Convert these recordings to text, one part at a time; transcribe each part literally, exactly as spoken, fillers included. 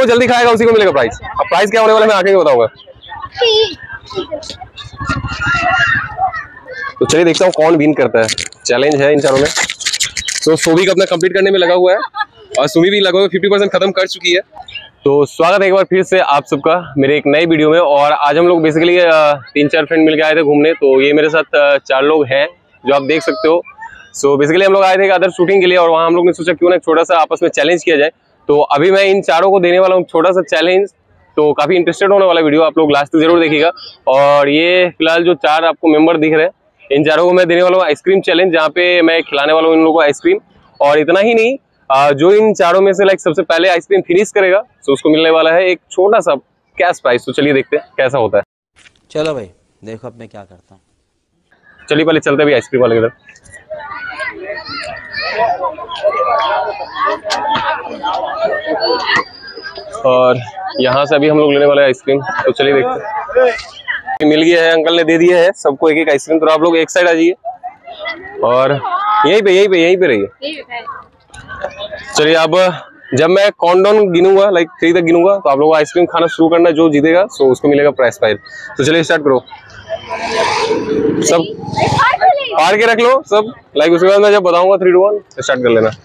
जो जल्दी खाएगा उसी को मिलेगा प्राइस। अब प्राइस क्या होने वाला है मैं आगे बताऊंगा। तो चलिए देखता हूँ कौन विन करता है। चैलेंज है इन चारों में। तो सोवी अपना कंप्लीट करने में लगा हुआ है और सुमी भी लगभग फिफ्टी परसेंट खत्म कर चुकी है। तो स्वागत है एक बार फिर से आप सबका मेरे एक नई वीडियो में। और आज हम लोग बेसिकली तीन चार फ्रेंड मिलकर आए थे घूमने। तो ये मेरे साथ चार लोग हैं जो आप देख सकते हो। सो बेसिकली हम लोग आए थे अदर शूटिंग के लिए और वहाँ हम लोग ने सोचा क्यों ना छोटा सा आपस में चैलेंज किया जाए। तो अभी मैं इन चारों को देने वाला हूँ छोटा सा चैलेंज। तो काफी इंटरेस्टेड होने वाला वीडियो, आप लोग लास्ट तक जरूर देखिएगा। और ये फिलहाल जो चार आपको मेंबर दिख रहे हैं इन चारों को मैं देने वाला हूँ आइसक्रीम चैलेंज, जहाँ पे मैं खिलाने वाला हूँ इन लोगों को आइसक्रीम। और इतना ही नहीं, जो इन चारों में से लाइक सबसे पहले आइसक्रीम फिनिश करेगा तो उसको मिलने वाला है एक छोटा सा कैश प्राइस। तो चलिए देखते हैं कैसा होता है। चलो भाई देखो अब मैं क्या करता हूँ। चलिए पहले चलते भी आइसक्रीम वाले की तरफ। और यहाँ से अभी हम लोग लेने वाले हैं आइसक्रीम। तो चलिए देखते हैं। मिल गया है, अंकल ने दे दिया है सबको एक एक आइसक्रीम। तो आप लोग एक साइड आ जाइए और यहीं पे यहीं पे यहीं पे रहिए। चलिए अब जब मैं काउंटडाउन गिनूंगा लाइक थ्री तक गिनूंगा तो आप लोग आइसक्रीम खाना शुरू करना। जो जीतेगा सो उसको मिलेगा प्राइस प्राइज। तो चलिए स्टार्ट करो। सब फाड़ के रख लो सब लाइक। उसके बाद मैं जब बताऊंगा थ्री टू वन स्टार्ट कर लेना।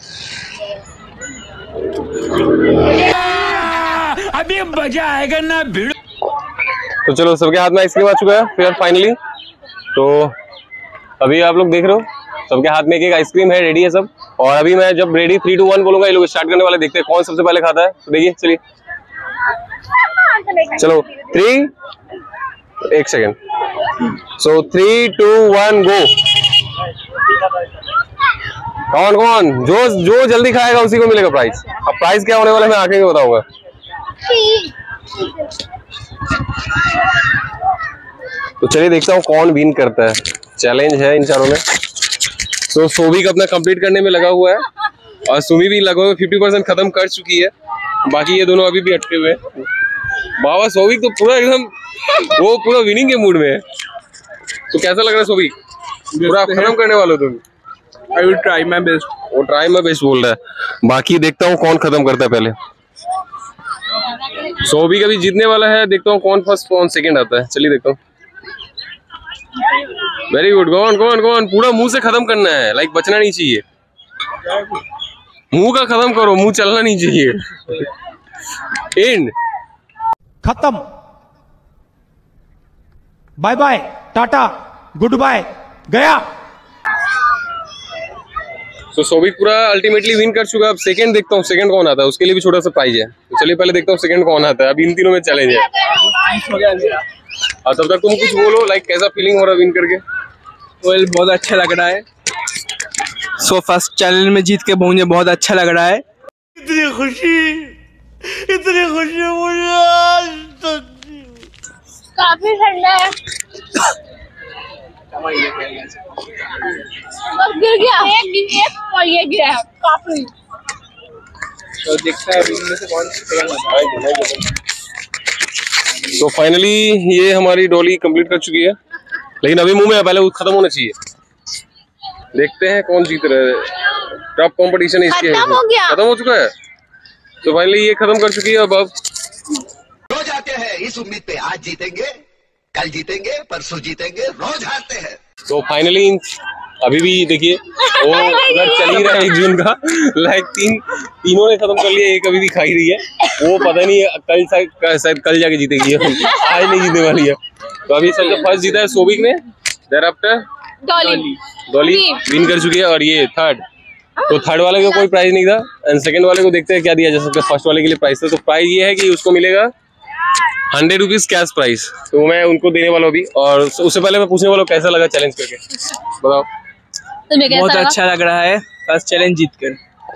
अभी मजा आएगा ना भिड़। तो चलो सबके हाथ में आइसक्रीम आ चुका है फिर फाइनली। तो अभी आप लोग देख रहे हो सबके हाथ में एक एक आइसक्रीम है, रेडी है सब। और अभी मैं जब रेडी थ्री टू वन बोलूंगा ये लोग स्टार्ट करने वाले। देखते हैं कौन सबसे पहले खाता है। तो देखिए चलिए चलो थ्री एक second. So three two one go. कौन कौन जो जो जल्दी खाएगा उसी को मिलेगा प्राइस। अब प्राइस क्या होने वाला है मैं आगे बताऊंगा। तो चलिए देखता हूँ कौन विन करता है। चैलेंज है इन चारों में। तो सोवी अपना कंप्लीट करने में लगा हुआ है और सुमी भी लगभग फिफ्टी परसेंट खत्म कर चुकी है। बाकी ये दोनों अभी भी अटके हुए हैं। बाबा सोवी तो पूरा एकदम वो पूरा विनिंग के मूड में है। तो कैसा लग रहा है सोवी? पूरा खत्म करने वाले हो तुम? I will try my best. वो ट्राई माय बेस्ट बोल रहा है। बाकी देखता हूँ कौन खत्म करता है पहले। सोवी का भी जीतने वाला है। देखता हूँ कौन फर्स्ट कौन सेकंड आता है। चलिए देखता हूँ। Very good. कौन कौन कौन पूरा मुंह से खत्म करना है लाइक बचना नहीं चाहिए। मुंह का खत्म करो, मुंह चलना नहीं चाहिए। एंड खत्म। Bye bye tata goodbye गया। तो सोवी पूरा अल्टीमेटली विन कर चुका। अब सेकंड देखता हूँ सेकंड कौन आता है, उसके लिए भी छोटा सा प्राइज है। तो चलिए पहले देखता हूँ सेकंड कौन आता है। अभी इन तीनों में चैलेंज है। और तब तक तुम कुछ बोलो लाइक कैसा फीलिंग हो रहा है विन करके? वेल बहुत अच्छा लग रहा है। सो फर्स्ट चैलेंज में जीत के मुझे बहुत अच्छा लग रहा है। इतनी खुशी इतनी खुशी मुझे आज तक। काफी ठंडा है। गिर गया एक और ये गिरा है काफी। तो देखते हैं इनमें से कौन सा। तो फाइनली ये हमारी डॉली कंप्लीट कर चुकी है लेकिन अभी मुंह में है, पहले वो खत्म होना चाहिए। देखते हैं कौन जीत रहा है। टफ कंपटीशन इसके खत्म हो गया। खत्म हो चुका है। तो फाइनली ये खत्म कर चुकी है। अब अब रोज आते हैं इस उम्मीद पे आज जीतेंगे, कल जीतेंगे, परसों जीतेंगे, रोज हारते हैं। तो फाइनली अभी भी देखिए वो उधर चल ही रहा है एक जून का लाइक तीन तीनों ने खत्म कर लिया। एक अभी भी खाई रही है। वो पता नहीं कल शायद कल जाके जीतेगी, आज नहीं जीतने वाली है। तो अभी सबसे फर्स्ट जीता है सोविक ने। Thereafter Dolly Dolly win कर चुकी है। और ये थर्ड, तो थर्ड वाले को कोई प्राइज नहीं था एंड सेकंड वाले को देखते हैं क्या दिया जा सकता है। फर्स्ट वाले के लिए प्राइस था। तो प्राइज ये है कि उसको मिलेगा हंड्रेड रुपीज कैश प्राइस। तो मैं उनको देने वाला हूँ अभी। और उससे पहले मैं पूछने वाला हूँ कैसा लगा चैलेंज करके, बताओ। बहुत अच्छा लग रहा है फर्स्ट चैलेंज जीत कर।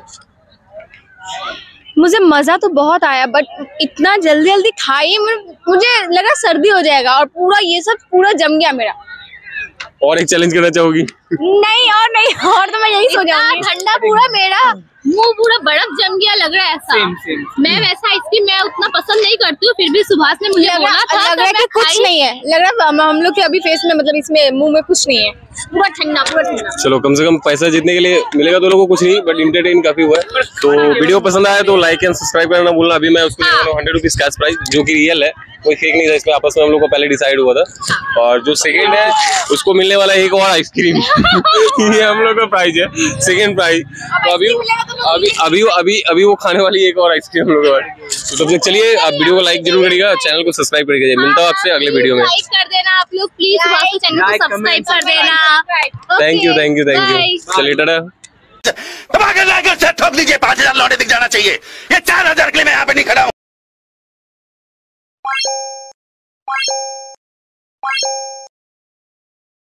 मुझे मजा तो बहुत आया बट इतना जल्दी जल्दी खाई मुझे लगा सर्दी हो जाएगा और पूरा ये सब पूरा जम गया मेरा। और एक चैलेंज करना चाहोगी? नहीं और नहीं और तो मैं यही सोचा। ठंडा पूरा मेरा मुंह पूरा बर्फ जम गया लग रहा है ऐसा। Same same. मैं वैसा आइसक्रीम मैं उतना पसंद नहीं करती। करती हूँ, फिर भी सुभाष ने मुझे लग बोला रहा था लग तो रहा है मैं कि कुछ खाई। नहीं है, लग रहा है हम लोग के अभी फेस में मतलब इसमें मुंह में कुछ नहीं है, पूरा ठंडा पूरा ठंडा। चलो कम से कम पैसा जीतने के लिए मिलेगा तो लोगों को कुछ नहीं, बट इंटरटेन काफी हुआ है। तो वीडियो पसंद आया तो लाइक एंड सब्सक्राइब करना भूलना। अभी मैं उसको देने वाला हूँ हंड्रेड रुपीज कैश प्राइस, जो कि रियल है, कोई फेक नहीं था। इसमें आपस में हम लोग को पहले डिसाइड हुआ था। और जो सेकंड है उसको मिलने वाला है एक और आइसक्रीम। ये हम लोग का प्राइस है, सेकंड प्राइस। तो अभी अभी अभी अभी अभी वो खाने वाली एक और आइसक्रीम हम लोग का। तो तब तक चलिए, आप वीडियो को लाइक जरूर करिएगा, चैनल को सब्सक्राइब करिएगा। मिलता हूँ आपसे अगले वीडियो में। लाइक कर देना आप लोग प्लीज, सुभाष के चैनल को सब्सक्राइब कर देना। Thank you thank you thank you. चलिए टाटा। दबाकर लाकर से ठोक लीजिए, पांच हजार लौटे दिख जाना चाहिए। ये चार हजार के लिए मैं यहाँ पे नहीं खड़ा हूँ।